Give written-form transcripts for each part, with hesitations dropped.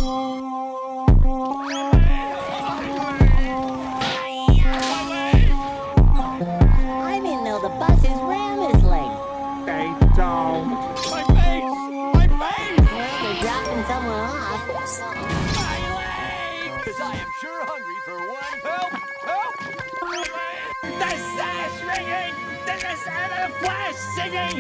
I didn't know the buses ran this late. They don't. My face! My face! Well, they're dropping someone off. My leg! Cause I am sure hungry for one. Help! Help! My leg! The sash ringing! There's a sound of the flash singing!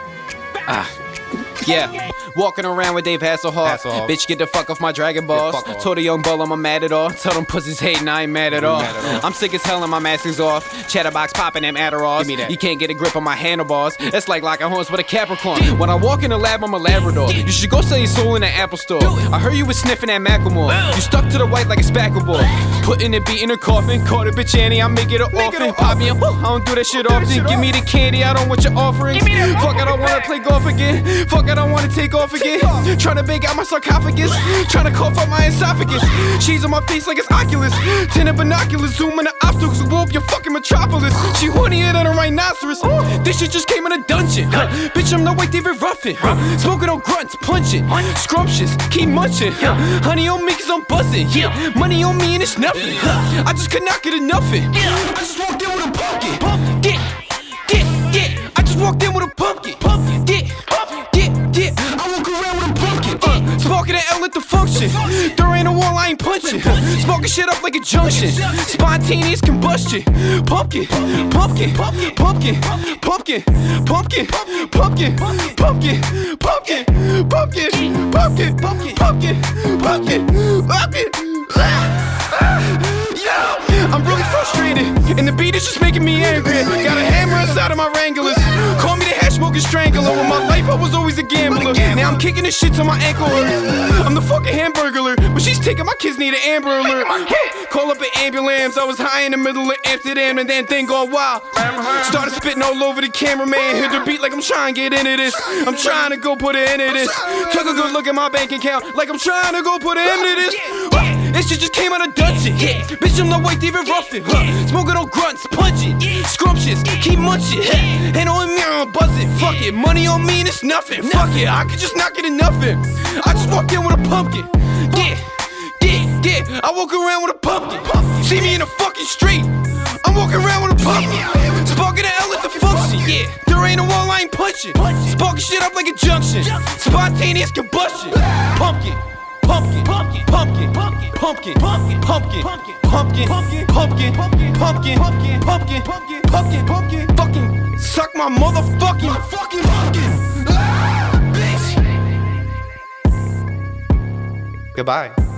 Yeah, walking around with Dave Hasselhoff. Bitch, get the fuck off my Dragon Balls. Told a young bull I'm mad at all. Tell them pussies hating, I ain't mad at all. I'm sick as hell and my mask is off. Chatterbox popping them Adderalls. Give me that. You can't get a grip on my handlebars. That's like locking horns with a Capricorn. When I walk in the lab, I'm a Labrador. You should go sell your soul in the Apple store. I heard you was sniffing that Macklemore. You stuck to the white like a spackle ball. Putting the beat in her coffin. Caught a bitch Annie, I make it an orphan. Pop me up, I don't do that shit often. Give me the candy, I don't want your offerings. Fuck, I don't wanna play golf again. Fuck, I don't wanna take off again. Tryna bake out my sarcophagus. Tryna cough up my esophagus. She's on my face like it's Oculus. Tinted binoculars, zooming the obstacles. Blow up your fucking metropolis. She hornier than a rhinoceros. This shit just came in a dungeon. Bitch, I'm no white David Ruffin. Smoking on grunts, punching. Scrumptious, keep munching. Honey on me cause I'm buzzing. Money on me and it's nothing. I just could not get enough of it. I just walked in with a pumpkin. Get. I just walked in with a pumpkin. Get. I walk around with a pumpkin. Sparking the L at the function. There ain't a wall I ain't punching. Smoking shit up like a junction. Spontaneous combustion. Pumpkin. I'm really frustrated, and the beat is just making me angry. Got a hammer inside of my Wranglers. Call me the hash smoking strangler. All my life I was always a gambler. Now I'm kicking this shit till my ankle hurts. I'm the fucking hamburglar, but she's taking my kids need an Amber Alert. Call up an ambulance. I was high in the middle of Amsterdam, and then thing gone wild. Started spitting all over the cameraman. Hit the beat like I'm trying to get into this. I'm trying to go put an end to this. Took a good look at my bank account, like I'm trying to go put an end to this. This shit just came out of dungeon. Bitch, I'm no white David Ruffin. Smoking on grunts, punching. Scrumptious, keep munching. And on me, I'm buzzing. Fuck it, money on me and it's nothing. Fuck it, I could just not get enough of it. I just walked in with a pumpkin. I walk around with a pumpkin. See me in the fucking street. I'm walking around with a pumpkin. Sparking the L at the function. There ain't a wall I ain't punching. Sparking shit up like a junction. Spontaneous combustion. Pumpkin. Fucking suck my motherfucking pumpkin. Goodbye.